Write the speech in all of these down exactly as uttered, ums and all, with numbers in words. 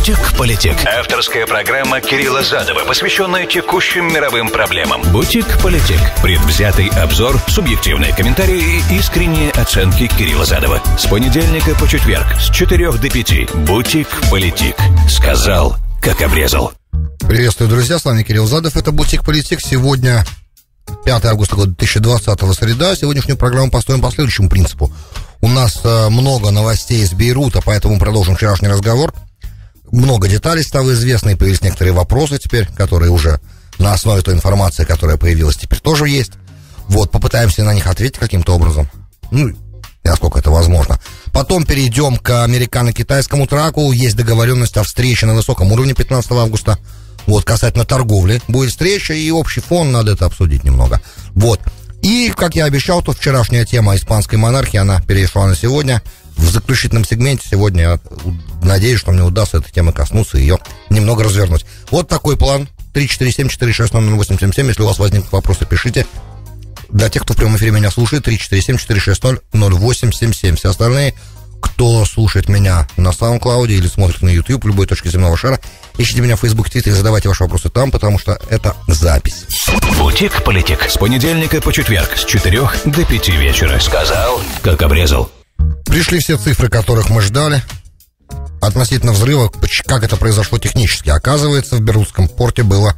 «Бутик-политик». Авторская программа Кирилла Задова, посвященная текущим мировым проблемам. «Бутик-политик». Предвзятый обзор, субъективные комментарии и искренние оценки Кирилла Задова. С понедельника по четверг с четырёх до пяти. «Бутик-политик». Сказал, как обрезал. Приветствую, друзья, с вами Кирилл Задов. Это «Бутик-политик». Сегодня пятое августа года две тысячи двадцатого, среда. Сегодняшнюю программу построим по следующему принципу. У нас э, много новостей из Бейрута, поэтому продолжим вчерашний разговор. Много деталей стало известно, и появились некоторые вопросы теперь, которые уже на основе той информации, которая появилась, теперь тоже есть. Вот, попытаемся на них ответить каким-то образом. Ну, насколько это возможно. Потом перейдем к американо-китайскому траку. Есть договоренность о встрече на высоком уровне пятнадцатого августа. Вот, касательно торговли. Будет встреча, и общий фон, надо это обсудить немного. Вот. И, как я обещал, то вчерашняя тема испанской монархии, она перешла на сегодня. В заключительном сегменте сегодня я надеюсь, что мне удастся этой темы коснуться и ее немного развернуть. Вот такой план. три четыре семь четыре шесть ноль ноль восемь семь семь. Если у вас возникнут вопросы, пишите. Для тех, кто в прямом эфире меня слушает, три четыре семь четыре шесть ноль ноль восемь семь семь. Все остальные, кто слушает меня на SoundCloud или смотрит на YouTube, в любой точке земного шара, ищите меня в Facebook, Twitter и задавайте ваши вопросы там, потому что это запись. «Бутик-политик». С понедельника по четверг с четырёх до пяти вечера. Сказал, как обрезал. Пришли все цифры, которых мы ждали относительно взрыва, как это произошло технически. Оказывается, в Бейрутском порте было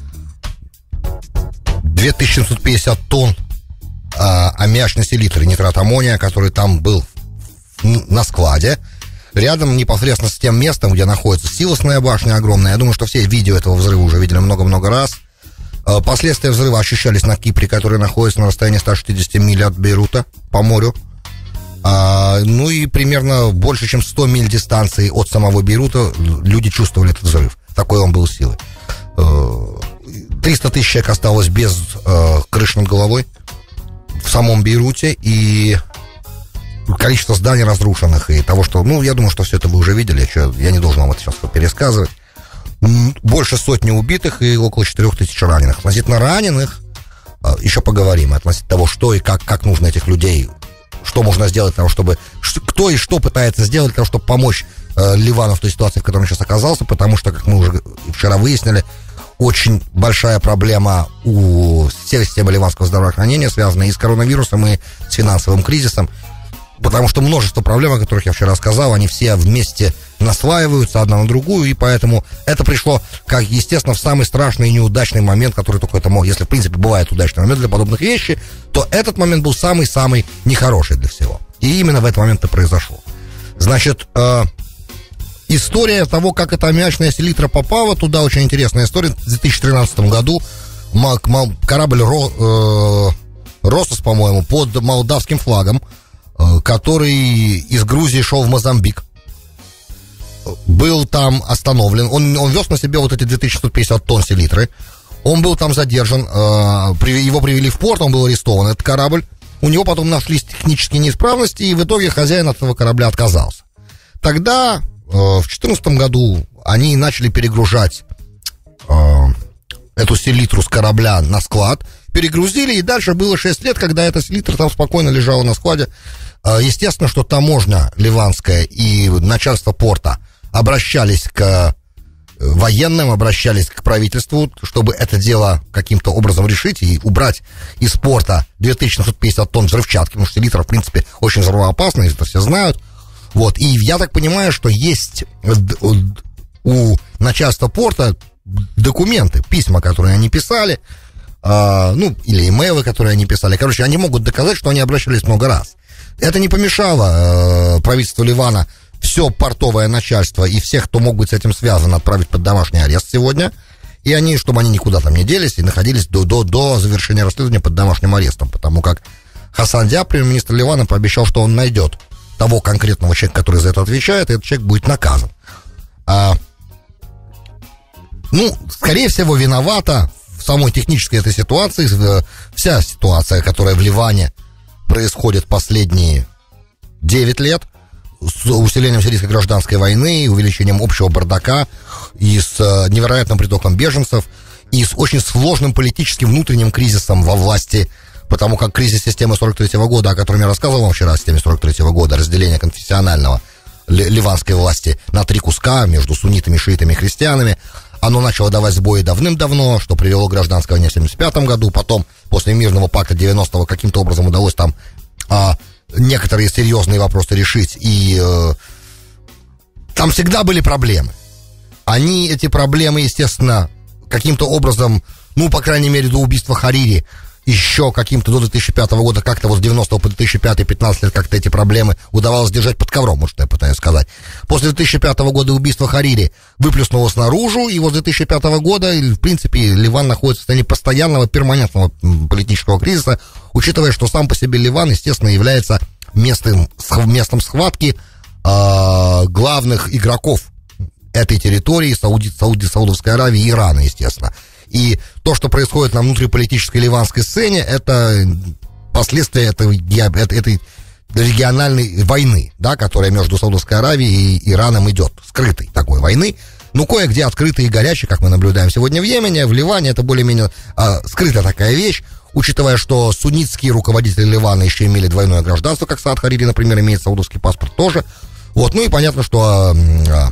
две тысячи семьсот пятьдесят тонн а, аммиачной селитры, нитрат аммония, который там был на складе, рядом непосредственно с тем местом, где находится силосная башня огромная. Я думаю, что все видео этого взрыва уже видели много-много раз. А, последствия взрыва ощущались на Кипре, который находится на расстоянии ста шестидесяти миль от Бейрута по морю. А, ну и примерно больше, чем сто миль дистанции от самого Бейрута люди чувствовали этот взрыв. Такой он был силы. триста тысяч человек осталось без э, крыши над головой в самом Бейруте, и количество зданий разрушенных, и того, что... Ну, я думаю, что все это вы уже видели, что я не должен вам это сейчас пересказывать. Больше сотни убитых и около четырех тысяч раненых. Относительно раненых э, еще поговорим, относительно того, что и как, как нужно этих людей... Что можно сделать для того, чтобы... Кто и что пытается сделать для того, чтобы помочь э, Ливану в той ситуации, в которой он сейчас оказался, потому что, как мы уже вчера выяснили, очень большая проблема у всей системы ливанского здравоохранения, связанная и с коронавирусом, и с финансовым кризисом, потому что множество проблем, о которых я вчера сказал, они все вместе наслаиваются одна на другую, и поэтому это пришло, как естественно, в самый страшный и неудачный момент, который только это мог. Если, в принципе, бывает удачный момент для подобных вещей, то этот момент был самый-самый нехороший для всего. И именно в этот момент это произошло. Значит, э, история того, как эта аммиачная селитра попала туда, очень интересная история. В две тысячи тринадцатом году корабль Ро, э, Росос, по-моему, под молдавским флагом, э, который из Грузии шел в Мозамбик, был там остановлен. Он, он вез на себе вот эти две тысячи сто пятьдесят тонн селитры. Он был там задержан, э, при, его привели в порт, он был арестован, этот корабль. У него потом нашлись технические неисправности, и в итоге хозяин этого корабля отказался. Тогда, э, в две тысячи четырнадцатом году, они начали перегружать э, эту селитру с корабля на склад, перегрузили, и дальше было шесть лет, когда эта селитра там спокойно лежала на складе. Э, естественно, что таможня ливанская и начальство порта обращались к военным, обращались к правительству, чтобы это дело каким-то образом решить и убрать из порта две тысячи семьсот пятьдесят тонн взрывчатки, потому что селитра, в принципе, очень взрывоопасна, это все знают. Вот, и я так понимаю, что есть у начальства порта документы, письма, которые они писали, э, ну, или имейлы, которые они писали. Короче, они могут доказать, что они обращались много раз. Это не помешало э, правительству Ливана все портовое начальство и всех, кто мог быть с этим связан, отправить под домашний арест сегодня. И они, чтобы они никуда там не делись и находились до, до, до завершения расследования под домашним арестом. Потому как Хасан Диаб, премьер-министр Ливана, пообещал, что он найдет того конкретного человека, который за это отвечает, и этот человек будет наказан. А, ну, скорее всего, виновата в самой технической этой ситуации вся ситуация, которая в Ливане происходит последние девять лет, с усилением сирийской гражданской войны, увеличением общего бардака, и с э, невероятным притоком беженцев, и с очень сложным политическим внутренним кризисом во власти, потому как кризис системы сорок третьего года, о котором я рассказывал вам вчера, о системе сорок третьего года, разделения конфессионального, ливанской власти на три куска между суннитами, шиитами и христианами. Оно начало давать сбои давным-давно, что привело к гражданской войне в семьдесят пятом году. Потом, после мирного пакта девяностого, каким-то образом удалось там а, некоторые серьезные вопросы решить. И а, там всегда были проблемы. Они, эти проблемы, естественно, каким-то образом, ну, по крайней мере, до убийства Харири, еще каким-то до две тысячи пятого года, как-то вот с девяностого по две тысячи пятый, пятнадцать лет как-то эти проблемы удавалось держать под ковром, вот что я пытаюсь сказать. После две тысячи пятого года убийство Харири выплеснулось наружу, и вот с две тысячи пятого года, в принципе, Ливан находится в состоянии постоянного, перманентного политического кризиса, учитывая, что сам по себе Ливан, естественно, является местом, местом схватки э, главных игроков этой территории, Сауди, Сауди, Саудовской Аравии и Ирана, естественно. И то, что происходит на внутриполитической ливанской сцене, это последствия этой, этой региональной войны, да, которая между Саудовской Аравией и Ираном идет, скрытой такой войны. Ну, кое-где открытой и горячей, как мы наблюдаем сегодня в Йемене, в Ливане, это более-менее э, скрытая такая вещь, учитывая, что суннитские руководители Ливана еще имели двойное гражданство, как Саад Харири, например, имеет саудовский паспорт тоже. Вот, ну и понятно, что э, э,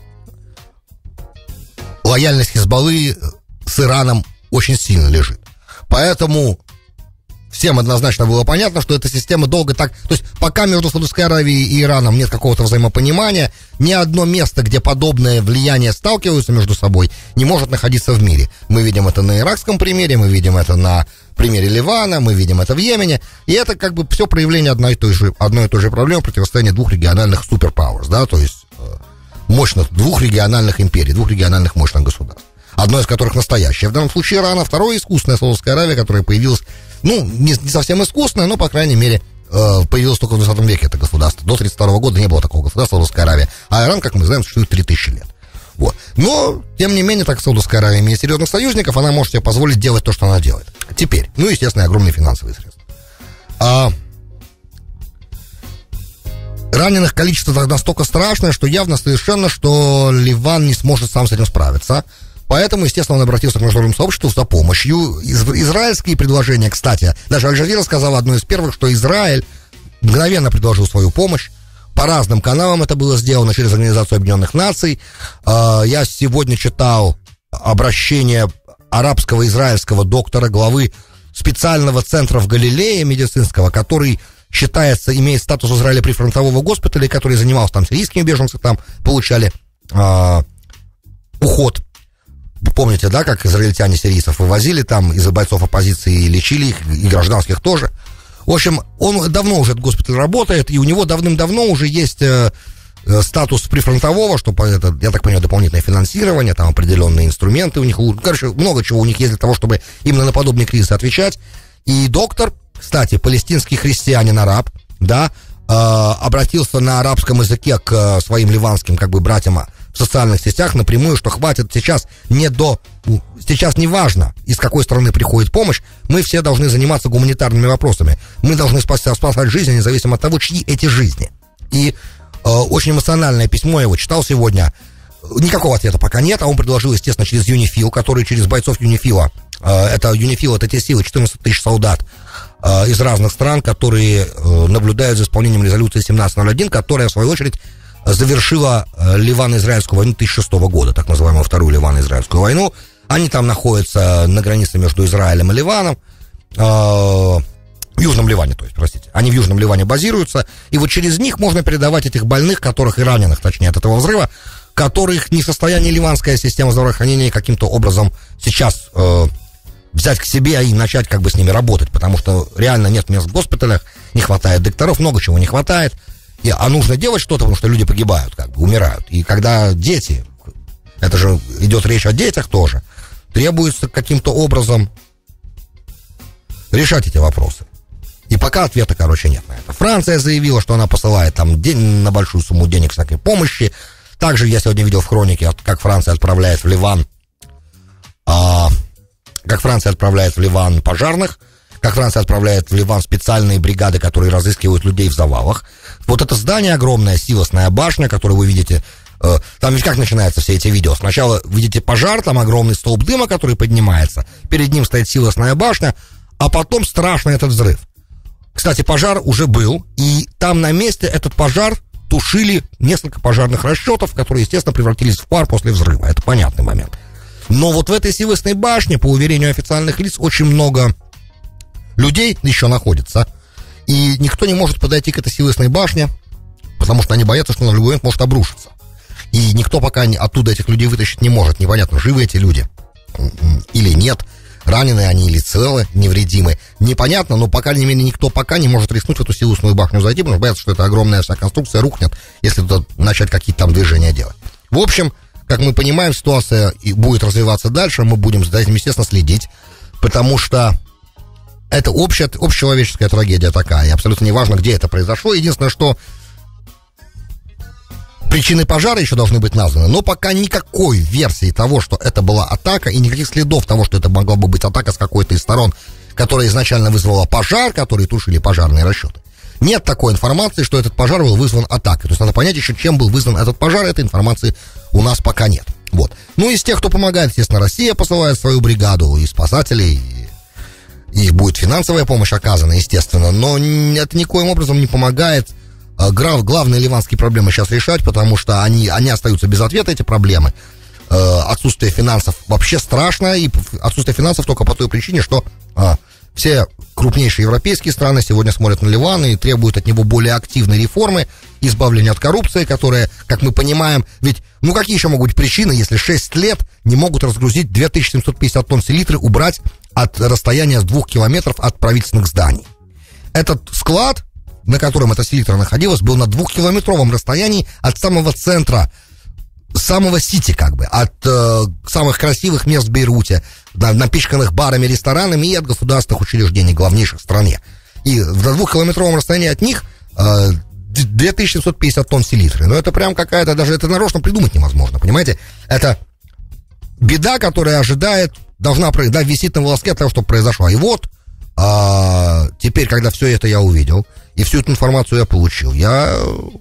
лояльность Хизбаллы с Ираном очень сильно лежит. Поэтому всем однозначно было понятно, что эта система долго так... То есть пока между Саудовской Аравией и Ираном нет какого-то взаимопонимания, ни одно место, где подобное влияние сталкиваются между собой, не может находиться в мире. Мы видим это на иракском примере, мы видим это на примере Ливана, мы видим это в Йемене. И это как бы все проявление одной и той же, одной и той же проблемы противостояния двух региональных суперпауэрс, да, то есть мощных двух региональных империй, двух региональных мощных государств. Одно из которых настоящее, в данном случае Иран, а второе искусственная Саудовская Аравия, которая появилась, ну, не, не совсем искусственная, но, по крайней мере, э, появилась только в двадцатом веке это государство. До тридцать второго года не было такого государства, Саудовская Аравия. А Иран, как мы знаем, существует три тысячи лет. Вот. Но, тем не менее, так как Саудовская Аравия имеет серьезных союзников, она может себе позволить делать то, что она делает. Теперь, ну, естественно, огромные финансовые средства. А... Раненых количество настолько страшное, что явно совершенно, что Ливан не сможет сам с этим справиться. Поэтому, естественно, он обратился к международному сообществу за помощью. Из- израильские предложения, кстати, даже Аль-Джазира сказала одно из первых, что Израиль мгновенно предложил свою помощь. По разным каналам это было сделано через Организацию Объединенных Наций. Я сегодня читал обращение арабского израильского доктора, главы специального центра в Галилее медицинского, который считается, имеет статус Израиля прифронтового госпиталя, который занимался там сирийскими беженцами, там получали э, уход. Вы помните, да, как израильтяне сирийцев вывозили там из-за бойцов оппозиции и лечили их, и гражданских тоже. В общем, он давно уже этот госпиталь работает, и у него давным-давно уже есть э, э, статус прифронтового, что это, я так понимаю, дополнительное финансирование, там определенные инструменты у них, короче, много чего у них есть для того, чтобы именно на подобные кризисы отвечать. И доктор, кстати, палестинский христианин-араб, да, э, обратился на арабском языке к э, своим ливанским, как бы, братьям в социальных сетях напрямую, что хватит сейчас не до... Сейчас не важно, из какой страны приходит помощь, мы все должны заниматься гуманитарными вопросами. Мы должны спасать, спасать жизни, независимо от того, чьи эти жизни. И э, очень эмоциональное письмо я его читал сегодня. Никакого ответа пока нет, а он предложил, естественно, через ЮНИФИЛ, который через бойцов ЮНИФИЛа, э, это ЮНИФИЛ, это те силы, четырнадцать тысяч солдат э, из разных стран, которые э, наблюдают за исполнением резолюции семнадцать ноль один, которая, в свою очередь, завершила э, Ливано-Израильскую войну тысяча девятьсот шестого года, так называемую вторую Ливано-Израильскую войну. Они там находятся на границе между Израилем и Ливаном, э, в Южном Ливане, то есть, простите. Они в Южном Ливане базируются, и вот через них можно передавать этих больных, которых и раненых, точнее, от этого взрыва, которых не в состоянии ливанская система здравоохранения каким-то образом сейчас э, взять к себе и начать как бы с ними работать, потому что реально нет мест в госпиталях, не хватает докторов, много чего не хватает. И, а нужно делать что-то, потому что люди погибают, как бы умирают. И когда дети, это же идет речь о детях тоже, требуется каким-то образом решать эти вопросы. И пока ответа, короче, нет на это. Франция заявила, что она посылает там день, на большую сумму денег всякой помощи. Также я сегодня видел в хронике, как Франция отправляет в Ливан, а, как Франция отправляет в Ливан пожарных, как Франция отправляет в Ливан специальные бригады, которые разыскивают людей в завалах. Вот это здание огромное, силосная башня, которую вы видите, э, там ведь как начинаются все эти видео? Сначала видите пожар, там огромный столб дыма, который поднимается, перед ним стоит силосная башня, а потом страшный этот взрыв. Кстати, пожар уже был, и там на месте этот пожар тушили несколько пожарных расчетов, которые, естественно, превратились в пар после взрыва. Это понятный момент. Но вот в этой Сивысной башне, по уверению официальных лиц, очень много людей еще находится. И никто не может подойти к этой Сивысной башне, потому что они боятся, что на любой момент может обрушиться. И никто пока оттуда этих людей вытащить не может. Непонятно, живы эти люди или нет. Ранены они или целы, невредимы. Непонятно, но, по крайней мере, никто пока не может рискнуть в эту Сивысную башню зайти, потому что боятся, что эта огромная вся конструкция рухнет, если туда начать какие-то там движения делать. В общем, как мы понимаем, ситуация будет развиваться дальше, мы будем за этим, естественно, следить, потому что это общая, общечеловеческая трагедия такая, и абсолютно неважно, где это произошло. Единственное, что причины пожара еще должны быть названы, но пока никакой версии того, что это была атака, и никаких следов того, что это могла бы быть атака с какой-то из сторон, которая изначально вызвала пожар, который тушили пожарные расчеты. Нет такой информации, что этот пожар был вызван атакой. То есть надо понять еще, чем был вызван этот пожар, этой информации у нас пока нет. Вот. Ну, из тех, кто помогает, естественно, Россия посылает свою бригаду, и спасателей, и, и будет финансовая помощь оказана, естественно, но это никоим образом не помогает главные ливанские проблемы сейчас решать, потому что они, они остаются без ответа, эти проблемы. Отсутствие финансов вообще страшно, и отсутствие финансов только по той причине, что а, все крупнейшие европейские страны сегодня смотрят на Ливан и требуют от него более активной реформы, избавления от коррупции, которая, как мы понимаем, ведь, ну какие еще могут быть причины, если шесть лет не могут разгрузить две тысячи семьсот пятьдесят тонн селитры, убрать от расстояния с двух километров от правительственных зданий. Этот склад, на котором эта селитра находилась, был на двухкилометровом расстоянии от самого центра, самого сити, как бы, от э, самых красивых мест в Бейруте, на, напичканных барами, ресторанами и от государственных учреждений, главнейших в стране. И на двухкилометровом расстоянии от них э, две тысячи семьсот пятьдесят тонн селитры. Но это прям какая-то, даже это нарочно придумать невозможно, понимаете? Это беда, которая ожидает, должна, да, висит на волоске от того, что произошло. И вот, а, теперь, когда все это я увидел, и всю эту информацию я получил, я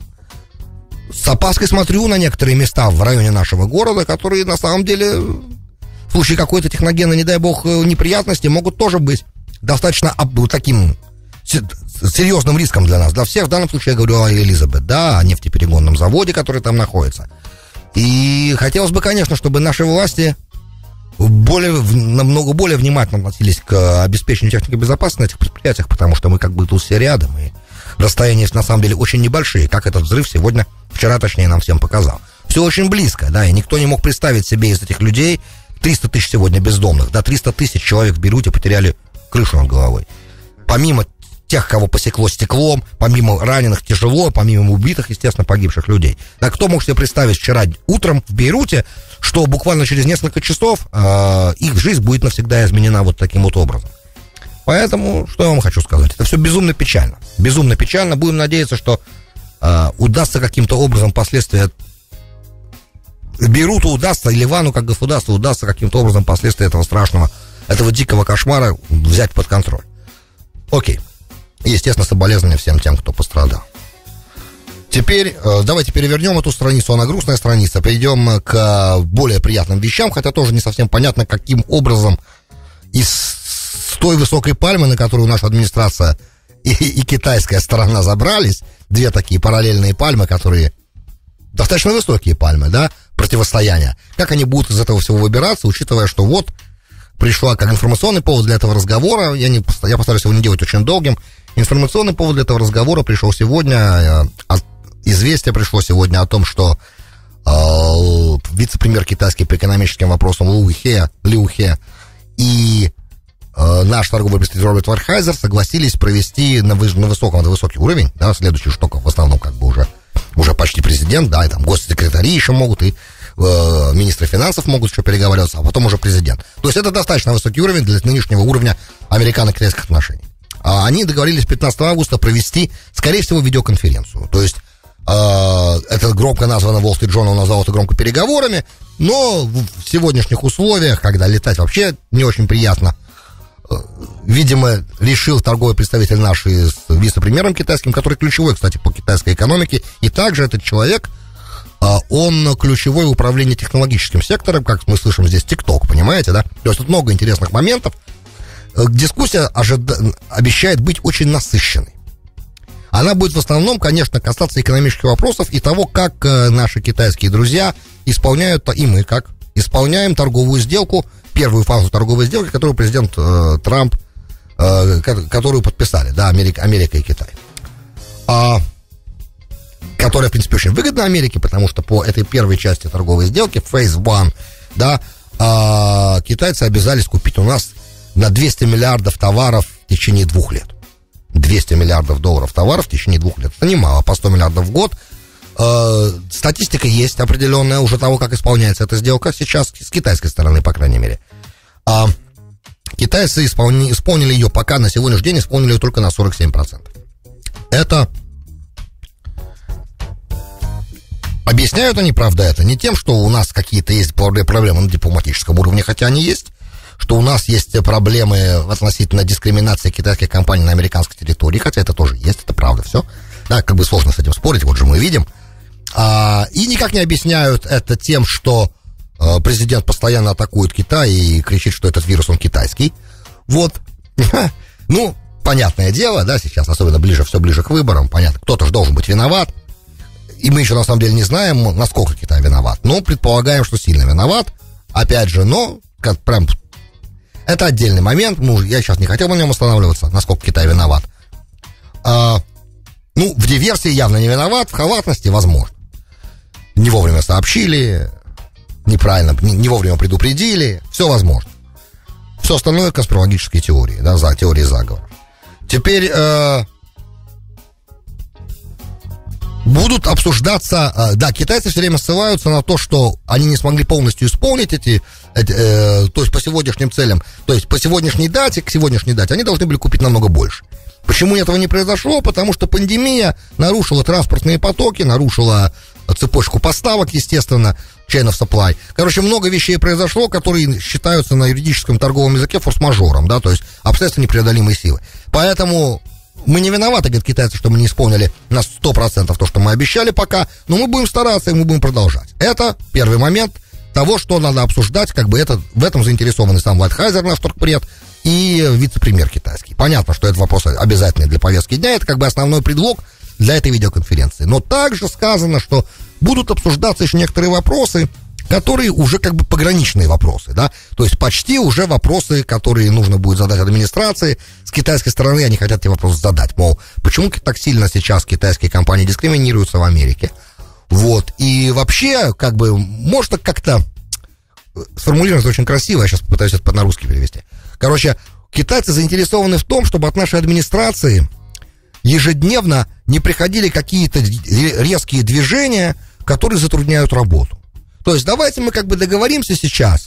с опаской смотрю на некоторые места в районе нашего города, которые на самом деле в случае какой-то техногенной, не дай бог, неприятности могут тоже быть достаточно таким серьезным риском для нас, для всех. В данном случае я говорю о Элизабет, да, о нефтеперегонном заводе, который там находится. И хотелось бы, конечно, чтобы наши власти более, намного более внимательно относились к обеспечению техники безопасности на этих предприятиях, потому что мы как бы тут все рядом, и расстояния на самом деле очень небольшие, как этот взрыв сегодня, вчера точнее, нам всем показал. Все очень близко, да, и никто не мог представить себе из этих людей, триста тысяч сегодня бездомных, да, триста тысяч человек в Бейруте потеряли крышу над головой. Помимо тех, кого посекло стеклом, помимо раненых тяжело, помимо убитых, естественно, погибших людей. Да, кто мог себе представить вчера утром в Бейруте, что буквально через несколько часов э, их жизнь будет навсегда изменена вот таким вот образом. Поэтому, что я вам хочу сказать, это все безумно печально. Безумно печально. Будем надеяться, что э, удастся каким-то образом последствия Бейруту удастся, и Ливану как государству удастся каким-то образом последствия этого страшного, этого дикого кошмара взять под контроль. Окей. И, естественно, соболезнования всем тем, кто пострадал. Теперь э, давайте перевернем эту страницу, она грустная страница, перейдем к более приятным вещам, хотя тоже не совсем понятно, каким образом из той высокой пальмы, на которую наша администрация и, и китайская сторона забрались, две такие параллельные пальмы, которые достаточно высокие пальмы, да, противостояния, как они будут из этого всего выбираться, учитывая, что вот пришла как информационный повод для этого разговора, я, не, я постараюсь его не делать очень долгим, информационный повод для этого разговора пришел сегодня, от, известие пришло сегодня о том, что э, вице-премьер китайский по экономическим вопросам Лу Хе, Лю Хе и э, наш торговый представитель Роберт Вархайзер согласились провести на, вы, на высоком, на высокий уровень, да, следующий штук, в основном как бы уже, уже почти президент, да, и там госсекретари еще могут, и э, министры финансов могут еще переговариваться, а потом уже президент. То есть это достаточно высокий уровень для нынешнего уровня американо-китайских отношений. А они договорились пятнадцатого августа провести, скорее всего, видеоконференцию. То есть э, это громко названо, Wall Street Journal назвал это громко переговорами, но в сегодняшних условиях, когда летать вообще не очень приятно, э, видимо, решил торговый представитель наш с вице-премьером китайским, который ключевой, кстати, по китайской экономике, и также этот человек, э, он ключевой в управлении технологическим сектором, как мы слышим здесь, TikTok, понимаете, да? То есть тут много интересных моментов. Дискуссия ожида... обещает быть очень насыщенной. Она будет в основном, конечно, касаться экономических вопросов и того, как э, наши китайские друзья исполняют, и мы как, исполняем торговую сделку, первую фазу торговой сделки, которую президент э, Трамп, э, которую подписали, да, Америка, Америка и Китай. А, которая, в принципе, очень выгодна Америке, потому что по этой первой части торговой сделки, Phase One, да, а, китайцы обязались купить у нас на двести миллиардов товаров в течение двух лет. двести миллиардов долларов товаров в течение двух лет. Это немало, по сто миллиардов в год. Э, статистика есть определенная уже того, как исполняется эта сделка сейчас, с китайской стороны, по крайней мере. А китайцы исполни, исполнили ее пока на сегодняшний день, исполнили ее только на сорок семь процентов. Это... Объясняют они, правда, это не тем, что у нас какие-то есть проблемы на дипломатическом уровне, хотя они есть, что у нас есть проблемы относительно дискриминации китайских компаний на американской территории, хотя это тоже есть, это правда все. Да, как бы сложно с этим спорить, вот же мы видим. А, и никак не объясняют это тем, что а, президент постоянно атакует Китай и кричит, что этот вирус, он китайский. Вот. Ну, понятное дело, да, сейчас, особенно ближе, все ближе к выборам, понятно, кто-то же должен быть виноват. И мы еще, на самом деле, не знаем, насколько Китай виноват. Но предполагаем, что сильно виноват. Опять же, но, как прям... Это отдельный момент, ну, я сейчас не хотел на нем останавливаться, насколько Китай виноват. А, ну, в диверсии явно не виноват, в халатности возможно. Не вовремя сообщили, неправильно, не, не вовремя предупредили, все возможно. Все остальное конспирологические теории, да, за, теории заговора. Теперь э, будут обсуждаться, э, да, китайцы все время ссылаются на то, что они не смогли полностью исполнить эти... Э, то есть по сегодняшним целям, то есть по сегодняшней дате, к сегодняшней дате, они должны были купить намного больше. Почему этого не произошло? Потому что пандемия нарушила транспортные потоки, нарушила цепочку поставок, естественно, chain of supply. Короче, много вещей произошло, которые считаются на юридическом торговом языке форс-мажором, да, то есть обстоятельства непреодолимой силы. Поэтому мы не виноваты, говорят китайцы, что мы не исполнили на сто процентов то, что мы обещали пока, но мы будем стараться и мы будем продолжать. Это первый момент того, что надо обсуждать, как бы это, в этом заинтересованы сам Лайтхайзер, наш торгпред, и вице-премьер китайский. Понятно, что это вопрос обязательный для повестки дня, это как бы основной предлог для этой видеоконференции. Но также сказано, что будут обсуждаться еще некоторые вопросы, которые уже как бы пограничные вопросы, да, то есть почти уже вопросы, которые нужно будет задать администрации. С китайской стороны они хотят эти вопросы задать, мол, почему так сильно сейчас китайские компании дискриминируются в Америке. Вот, и вообще, как бы, можно как-то сформулировать очень красиво, я сейчас попытаюсь это на русский перевести. Короче, китайцы заинтересованы в том, чтобы от нашей администрации ежедневно не приходили какие-то резкие движения, которые затрудняют работу. То есть давайте мы как бы договоримся сейчас,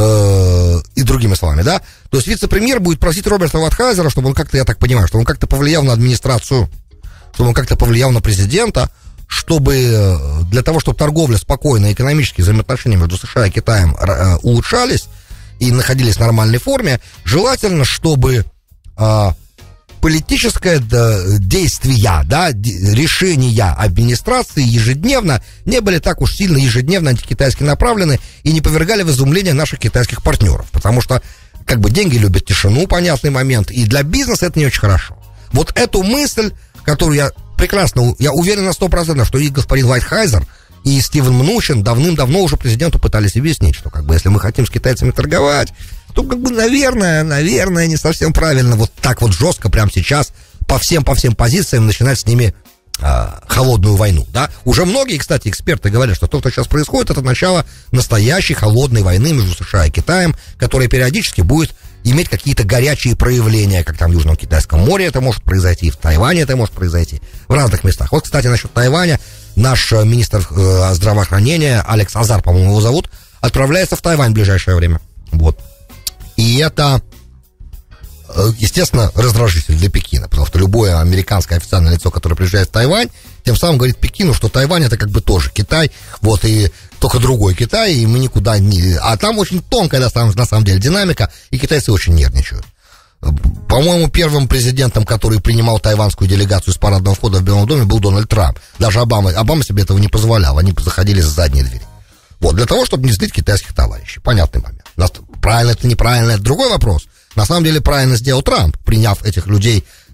э, и другими словами, да, то есть вице-премьер будет просить Роберта Лайтхайзера, чтобы он как-то, я так понимаю, чтобы он как-то повлиял на администрацию, чтобы он как-то повлиял на президента, чтобы для того, чтобы торговля спокойно, экономические взаимоотношения между США и Китаем э, улучшались и находились в нормальной форме, желательно, чтобы э, политическое да, действие, да, решения администрации ежедневно не были так уж сильно ежедневно антикитайски направлены и не повергали в изумление наших китайских партнеров, потому что как бы деньги любят тишину, понятный момент, и для бизнеса это не очень хорошо. Вот эту мысль, которую я прекрасно, я уверен на сто процентов, что и господин Лайтхайзер, и Стивен Мнучин давным-давно уже президенту пытались объяснить, что как бы если мы хотим с китайцами торговать, то как бы, наверное, наверное, не совсем правильно вот так вот жестко прямо сейчас по всем, по всем позициям начинать с ними а, холодную войну, да. Уже многие, кстати, эксперты говорят, что то, что сейчас происходит, это начало настоящей холодной войны между США и Китаем, которая периодически будет иметь какие-то горячие проявления, как там в Южном Китайском море это может произойти, в Тайване это может произойти, в разных местах. Вот, кстати, насчет Тайваня, наш министр э, здравоохранения, Алекс Азар, по-моему, его зовут, отправляется в Тайвань в ближайшее время. Вот. И это, э, естественно, раздражитель для Пекина, потому что любое американское официальное лицо, которое приезжает в Тайвань, тем самым говорит Пекину, что Тайвань это как бы тоже Китай, вот, и только другой Китай, и мы никуда не... А там очень тонкая, на самом деле, динамика, и китайцы очень нервничают. По-моему, первым президентом, который принимал тайванскую делегацию с парадного входа в Белом доме, был Дональд Трамп. Даже Обама, Обама себе этого не позволял, они заходили за задние двери. Вот, для того, чтобы не злить китайских товарищей. Понятный момент. Правильно это, неправильно, это другой вопрос. На самом деле, правильно сделал Трамп, приняв этих людей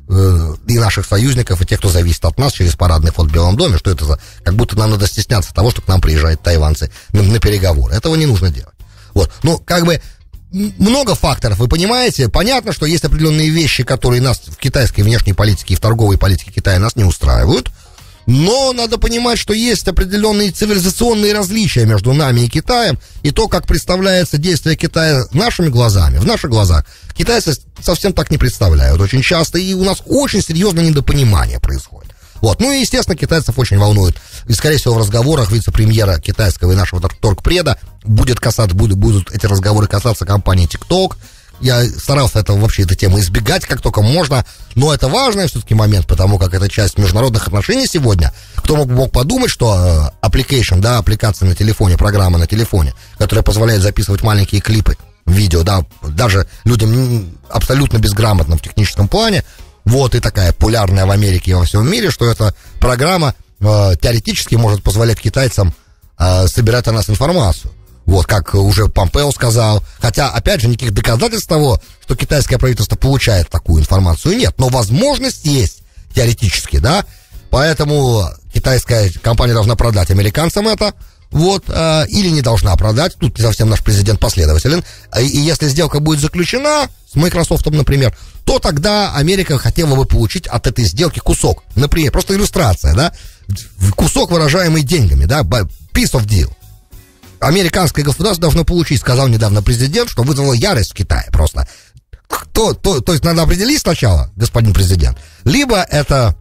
э, и наших союзников, и тех, кто зависит от нас через парадный вход в Белом доме, что это за... Как будто нам надо стесняться того, что к нам приезжают тайваньцы на, на переговоры. Этого не нужно делать. Вот. Ну, как бы много факторов, вы понимаете? Понятно, что есть определенные вещи, которые нас в китайской внешней политике и в торговой политике Китая нас не устраивают. Но надо понимать, что есть определенные цивилизационные различия между нами и Китаем, и то, как представляется действие Китая нашими глазами, в наших глазах, китайцы совсем так не представляют очень часто, и у нас очень серьезное недопонимание происходит. Вот. Ну и, естественно, китайцев очень волнует. И, скорее всего, в разговорах вице-премьера китайского и нашего торгпреда будет касаться, будут, будут эти разговоры касаться компании TikTok. Я старался этого, вообще этой темы избегать, как только можно, но это важный все-таки момент, потому как это часть международных отношений сегодня. Кто мог, мог подумать, что э, application, да, аппликация на телефоне, программа на телефоне, которая позволяет записывать маленькие клипы, видео, да, даже людям абсолютно безграмотным в техническом плане, вот и такая популярная в Америке и во всем мире, что эта программа э, теоретически может позволять китайцам э, собирать о нас информацию. Вот, как уже Помпео сказал. Хотя, опять же, никаких доказательств того, что китайское правительство получает такую информацию, нет. Но возможность есть, теоретически, да. Поэтому китайская компания должна продать американцам это, вот, э, или не должна продать. Тут не совсем наш президент последователен. И, и если сделка будет заключена с Microsoft, например, то тогда Америка хотела бы получить от этой сделки кусок. Например, просто иллюстрация, да. Кусок, выражаемый деньгами, да, piece of deal. Американское государство должно получить, сказал недавно президент, что вызвало ярость в Китае просто. Кто, то, то есть надо определить сначала, господин президент, либо это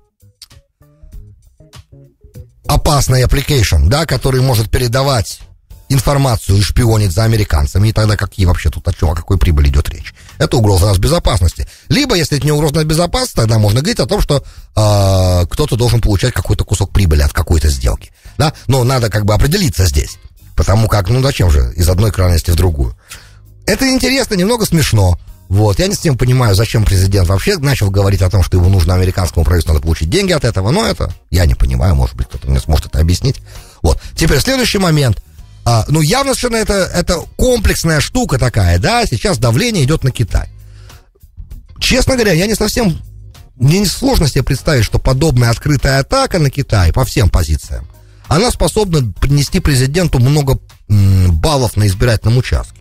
опасный application, да, который может передавать информацию и шпионить за американцами, и тогда какие вообще тут о чем, о какой прибыли идет речь? Это угроза нас безопасности. Либо, если это не угроза безопасности, тогда можно говорить о том, что э, кто-то должен получать какой-то кусок прибыли от какой-то сделки, да, но надо как бы определиться здесь. Потому как, ну зачем же из одной крайности в другую? Это интересно, немного смешно. Вот, я не совсем понимаю, зачем президент вообще начал говорить о том, что ему нужно американскому правительству, надо получить деньги от этого, но это я не понимаю, может быть, кто-то мне сможет это объяснить. Вот, теперь следующий момент. А, ну, явно совершенно это, это комплексная штука такая, да, сейчас давление идет на Китай. Честно говоря, я не совсем, мне не сложно себе представить, что подобная открытая атака на Китай по всем позициям, она способна принести президенту много м, баллов на избирательном участке.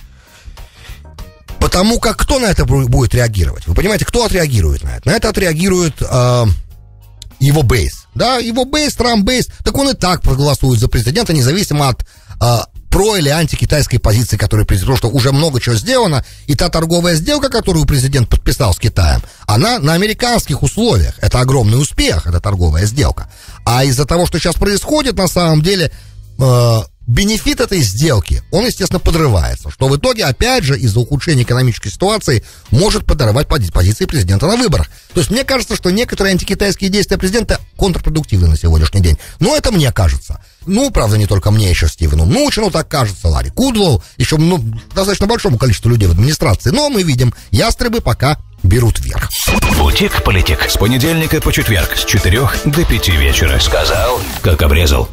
Потому как кто на это будет реагировать? Вы понимаете, кто отреагирует на это? На это отреагирует э, его бейс. Да, его бейс, Трамп-бейс, так он и так проголосует за президента, независимо от э, про- или антикитайской позиции, которая президент, потому что уже много чего сделано, и та торговая сделка, которую президент подписал с Китаем, она на американских условиях. Это огромный успех, эта торговая сделка. А из-за того, что сейчас происходит, на самом деле, э, бенефит этой сделки, он, естественно, подрывается. Что в итоге, опять же, из-за ухудшения экономической ситуации, может подорвать пози- позиции президента на выборах. То есть, мне кажется, что некоторые антикитайские действия президента контрпродуктивны на сегодняшний день. Но это мне кажется. Ну, правда, не только мне, еще Стивену Мнучину так кажется, Ларри Кудлоу, еще ну, достаточно большому количеству людей в администрации. Но мы видим, ястребы пока берут вверх. Бутик-политик. С понедельника по четверг с четырех до пяти вечера. Сказал, как обрезал.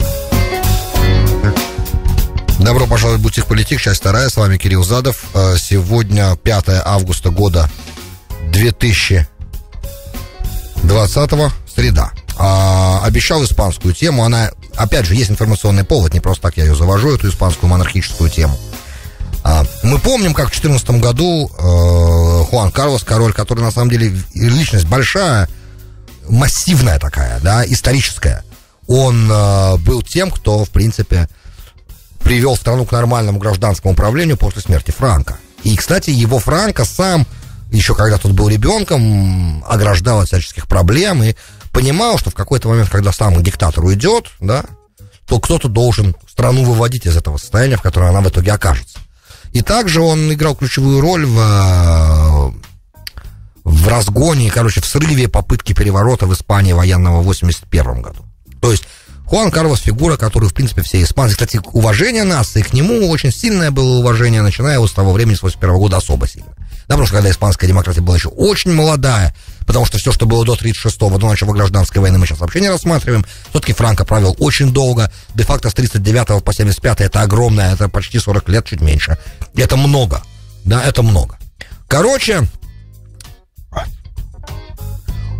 Добро пожаловать в Бутик-политик, часть вторая. С вами Кирилл Задов. Сегодня пятое августа года две тысячи двадцатого, среда. А, обещал испанскую тему. Она, опять же, есть информационный повод, не просто так я ее завожу, эту испанскую монархическую тему. А, мы помним, как в две тысячи четырнадцатом году э, Хуан Карлос, король, который на самом деле личность большая, массивная такая, да, историческая, он э, был тем, кто, в принципе, привел страну к нормальному гражданскому управлению после смерти Франко. И, кстати, его Франко сам, еще когда тот был ребенком, ограждал от всяческих проблем и понимал, что в какой-то момент, когда сам диктатор уйдет, да, то кто-то должен страну выводить из этого состояния, в котором она в итоге окажется. И также он играл ключевую роль в, в разгоне, короче, в срыве попытки переворота в Испании военного в восемьдесят первом году. То есть Хуан Карлос фигура, которую, в принципе, все испанцы... Кстати, уважение нации к нему очень сильное было уважение, начиная вот с того времени, с восемьдесят первого года, особо сильно. Да, потому что когда испанская демократия была еще очень молодая, потому что все, что было до тридцать шестого, до начала гражданской войны, мы сейчас вообще не рассматриваем. Все-таки Франко правил очень долго. Де-факто с тридцать девятого по семьдесят пятый это огромное, это почти сорок лет, чуть меньше. Это много. Да, это много. Короче,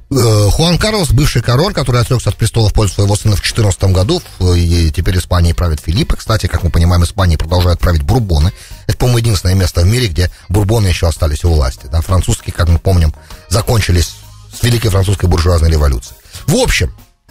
Хуан Карлос, бывший король, который отрекся от престола в пользу своего сына в четырнадцатом году, и теперь Испанией правит Филиппе. Кстати, как мы понимаем, Испанией продолжают править Бурбоны. Это, по-моему, единственное место в мире, где Бурбоны еще остались у власти. Да, французские, как мы помним, закончились с Великой Французской буржуазной революцией. В общем,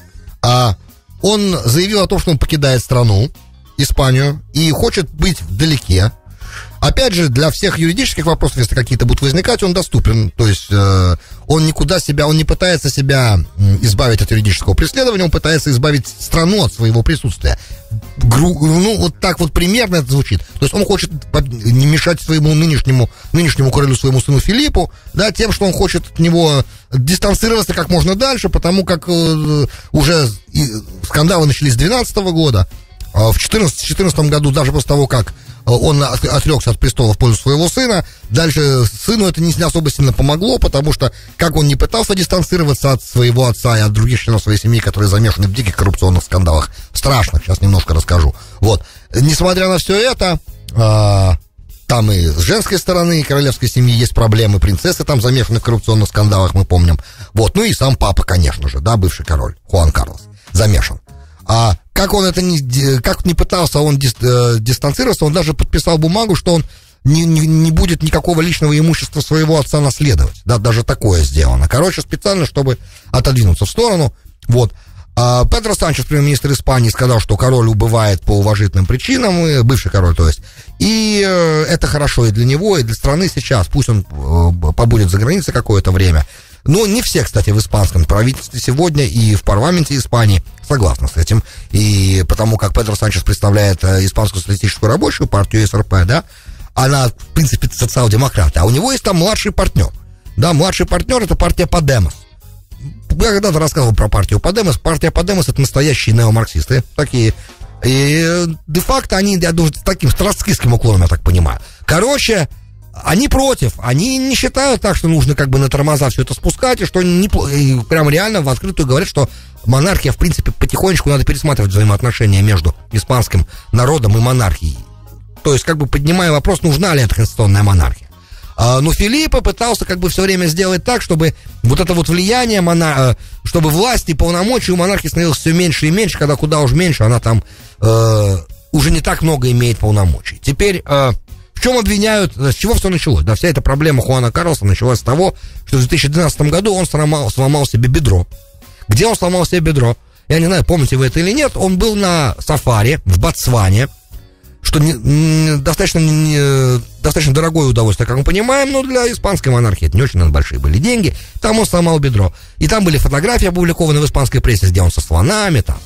он заявил о том, что он покидает страну, Испанию, и хочет быть вдалеке. Опять же, для всех юридических вопросов, если какие-то будут возникать, он доступен. То есть э, он никуда себя, он не пытается себя избавить от юридического преследования, он пытается избавить страну от своего присутствия. Гру, ну, вот так вот примерно это звучит. То есть он хочет не мешать своему нынешнему, нынешнему королю, своему сыну Филиппу, да, тем, что он хочет от него дистанцироваться как можно дальше, потому как э, уже и, скандалы начались с две тысячи двенадцатого года. В две тысячи четырнадцатом году, даже после того, как он отрекся от престола в пользу своего сына, дальше сыну это не особо сильно помогло, потому что, как он не пытался дистанцироваться от своего отца и от других членов своей семьи, которые замешаны в диких коррупционных скандалах, страшных, сейчас немножко расскажу. Вот. Несмотря на все это, а, там и с женской стороны королевской семьи есть проблемы, принцессы там замешаны в коррупционных скандалах, мы помним. Вот. Ну и сам папа, конечно же, да, бывший король, Хуан Карлос, замешан. А как он это не, как не пытался он дис, э, дистанцироваться, он даже подписал бумагу, что он не, не, не будет никакого личного имущества своего отца наследовать. Да, даже такое сделано. Короче, специально, чтобы отодвинуться в сторону. Вот. А Педро Санчес, премьер-министр Испании, сказал, что король убывает по уважительным причинам, и, бывший король, то есть. И э, это хорошо и для него, и для страны сейчас. Пусть он э, побудет за границей какое-то время. Но не все, кстати, в испанском правительстве сегодня и в парламенте Испании согласны с этим. И потому как Педро Санчес представляет Испанскую социалистическую рабочую партию, эс эр пэ, да, она, в принципе, социал-демократ, а у него есть там младший партнер. Да, младший партнер — это партия Подемос. Я когда-то рассказывал про партию Подемос. Партия Подемос — это настоящие неомарксисты, такие. И де-факто они, я думаю, с таким троцкистским уклоном, я так понимаю. Короче, они против, они не считают так, что нужно как бы на тормоза все это спускать, и что не, и прям реально в открытую говорят, что монархия, в принципе, потихонечку надо пересматривать взаимоотношения между испанским народом и монархией. То есть, как бы поднимая вопрос, нужна ли эта конституционная монархия. А, но Филиппе пытался как бы все время сделать так, чтобы вот это вот влияние, монар... чтобы власть и полномочия у монархии становилось все меньше и меньше, когда куда уж меньше она там э, уже не так много имеет полномочий. Теперь... Э, В чем обвиняют, с чего все началось? Да, вся эта проблема Хуана Карлоса началась с того, что в две тысячи двенадцатом году он сломал, сломал себе бедро. Где он сломал себе бедро? Я не знаю, помните вы это или нет. Он был на сафари в Ботсване, что не, не, достаточно, не, достаточно дорогое удовольствие, как мы понимаем, но для испанской монархии это не очень большие были деньги. Там он сломал бедро. И там были фотографии опубликованы в испанской прессе, где он со слонами там.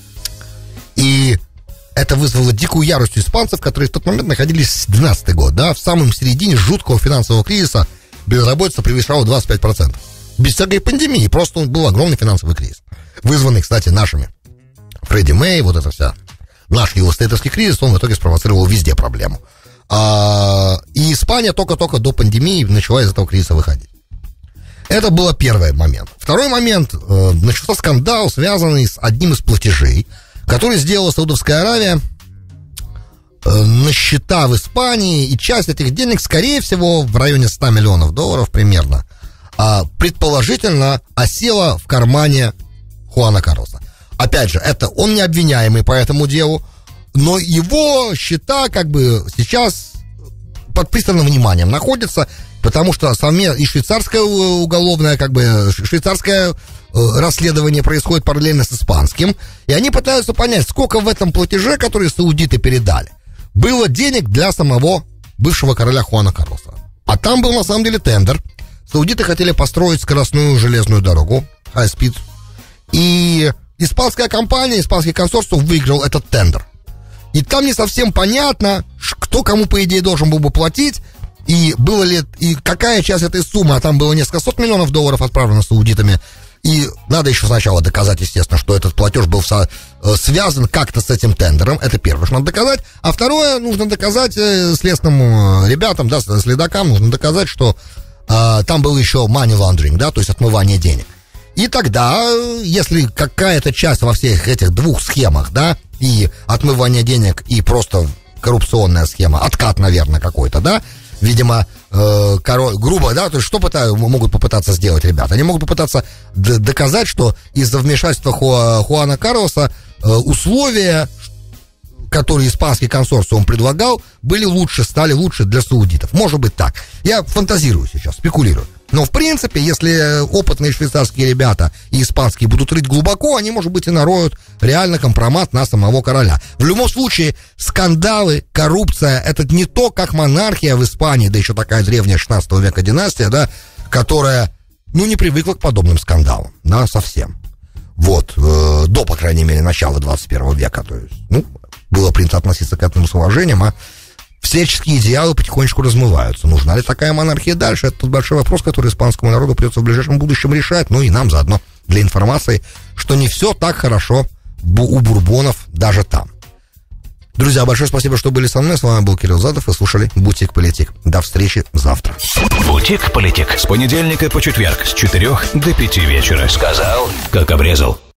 И... это вызвало дикую ярость у испанцев, которые в тот момент находились, двенадцатый год, да, в самом середине жуткого финансового кризиса. Безработица превышала двадцать пять процентов. Без всякой пандемии, просто был огромный финансовый кризис. Вызванный, кстати, нашими. Фредди Мэй, вот это вся. Наш рилл-эстейтовский кризис, он в итоге спровоцировал везде проблему. А, и Испания только-только до пандемии начала из этого кризиса выходить. Это был первый момент. Второй момент, э, начался скандал, связанный с одним из платежей, который сделала Саудовская Аравия э, на счета в Испании, и часть этих денег, скорее всего, в районе ста миллионов долларов примерно, э, предположительно осела в кармане Хуана Карлоса. Опять же, это он не обвиняемый по этому делу, но его счета как бы сейчас под пристальным вниманием находятся, потому что совместно и швейцарское уголовное, как бы швейцарское расследование происходит параллельно с испанским, и они пытаются понять, сколько в этом платеже, который саудиты передали, было денег для самого бывшего короля Хуана Карлоса. А там был на самом деле тендер. Саудиты хотели построить скоростную железную дорогу, High Speed, и испанская компания, испанский консорциум выиграл этот тендер. И там не совсем понятно, кто кому, по идее, должен был бы платить, и было ли, и какая часть этой суммы, а там было несколько сот миллионов долларов отправлено саудитами. И надо еще сначала доказать, естественно, что этот платеж был со, э, связан как-то с этим тендером. Это первое, что надо доказать. А второе, нужно доказать э, следственным э, ребятам, да, следакам, нужно доказать, что э, там был еще money laundering, да, то есть отмывание денег. И тогда, если какая-то часть во всех этих двух схемах, да, и отмывание денег, и просто коррупционная схема, откат, наверное, какой-то, да, видимо, э, король, грубо, да, то есть что пытаются, могут попытаться сделать ребята? Они могут попытаться д- доказать, что из-за вмешательства Хуа, Хуана Карлоса э, условия, которые испанский консорциум предлагал, были лучше, стали лучше для саудитов. Может быть так. Я фантазирую сейчас, спекулирую. Но, в принципе, если опытные швейцарские ребята и испанские будут рыть глубоко, они, может быть, и нароют реально компромат на самого короля. В любом случае, скандалы, коррупция, это не то, как монархия в Испании, да еще такая древняя шестнадцатого века династия, да, которая, ну, не привыкла к подобным скандалам, да, совсем. Вот, э, до, по крайней мере, начала двадцать первого века, то есть, ну, было принято относиться к этому с уважением, а всяческие идеалы потихонечку размываются. Нужна ли такая монархия дальше? Это тот большой вопрос, который испанскому народу придется в ближайшем будущем решать. Ну и нам заодно для информации, что не все так хорошо у бурбонов даже там. Друзья, большое спасибо, что были со мной. С вами был Кирилл Задов. Вы слушали «Бутик Политик». До встречи завтра. «Бутик Политик» с понедельника по четверг с четырех до пяти вечера. Сказал, как обрезал.